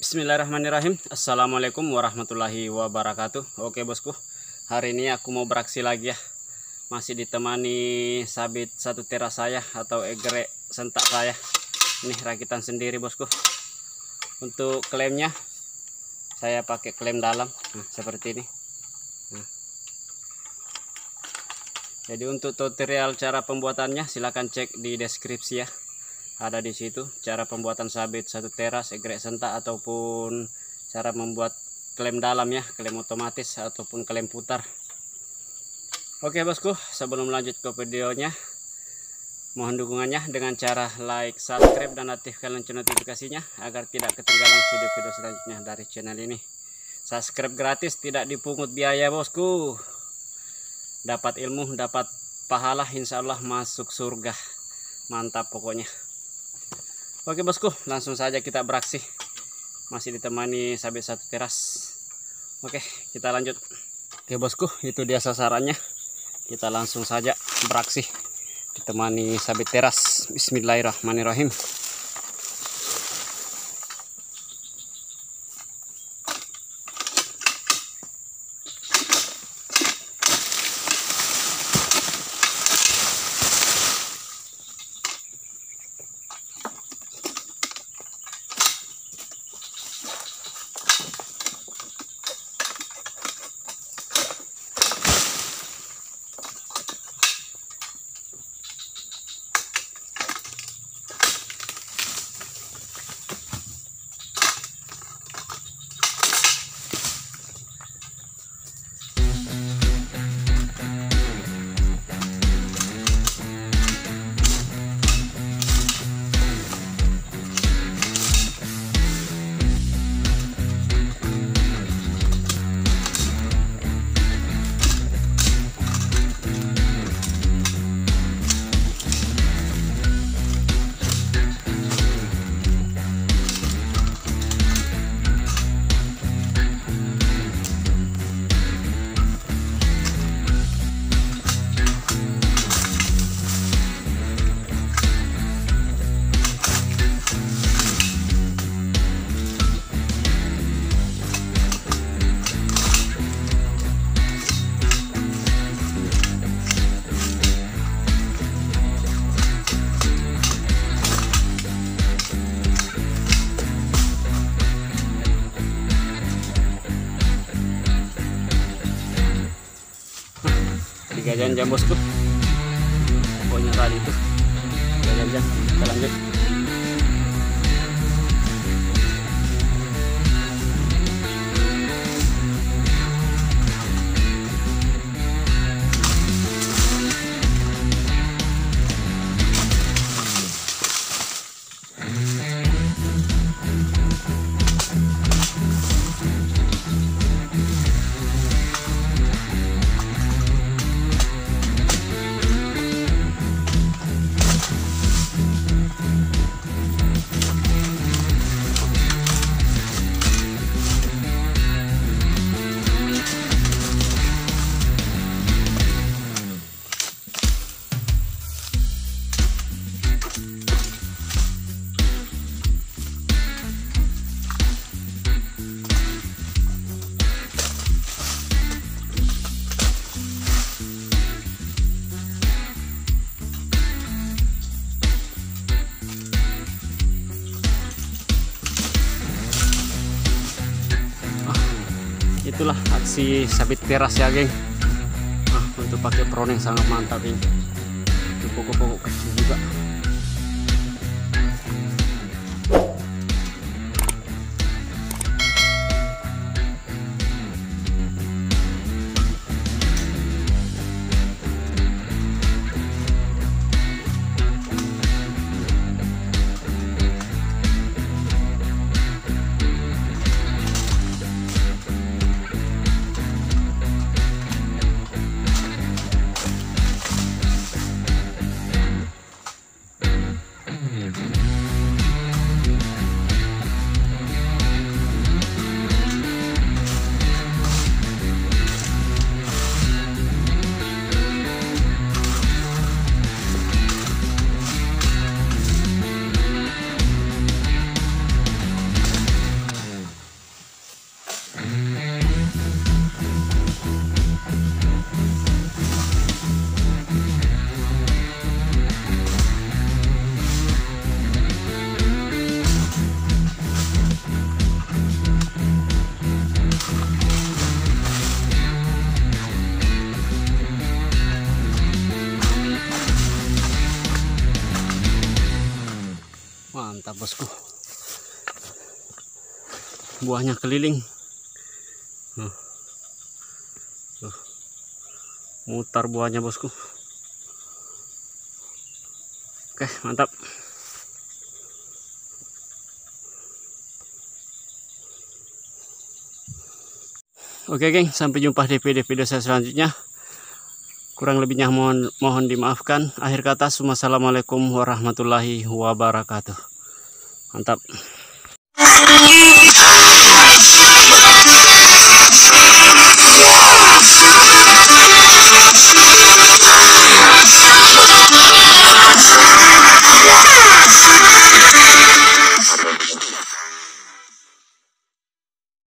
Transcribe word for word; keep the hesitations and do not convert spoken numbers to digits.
Bismillahirrahmanirrahim. Assalamualaikum warahmatullahi wabarakatuh. Oke bosku, hari ini aku mau beraksi lagi ya. Masih ditemani sabit satu teras saya atau egrek sentak saya. Ini rakitan sendiri bosku. Untuk klemnya saya pakai klem dalam, nah, seperti ini. Nah. Jadi untuk tutorial cara pembuatannya silahkan cek di deskripsi ya. Ada di situ cara pembuatan sabit satu teras, egrek sentak, ataupun cara membuat klem dalam ya, klem otomatis ataupun klem putar. Oke bosku, sebelum lanjut ke videonya, mohon dukungannya dengan cara like, subscribe, dan aktifkan lonceng notifikasinya agar tidak ketinggalan video-video selanjutnya dari channel ini. Subscribe gratis, tidak dipungut biaya bosku. Dapat ilmu, dapat pahala, insya Allah masuk surga. Mantap pokoknya. Oke bosku, langsung saja kita beraksi. Masih ditemani sabit satu teras. Oke, kita lanjut. Oke bosku, itu dia sasarannya. Kita langsung saja beraksi ditemani sabit teras. Bismillahirrahmanirrahim. Tiga jam-jam bosku, pokoknya tadi itu tiga jam-jam. Kita lanjut. Itulah aksi sabit teras ya geng. Nah, untuk pakai proning sangat mantap ini. Itu pokok-pokok kecil juga. bosku. Buahnya keliling. Huh. Huh. Mutar buahnya bosku. Oke, mantap. Oke geng, sampai jumpa di video-video saya selanjutnya. Kurang lebihnya mohon mohon dimaafkan. Akhir kata, wassalamualaikum warahmatullahi wabarakatuh. Mantap.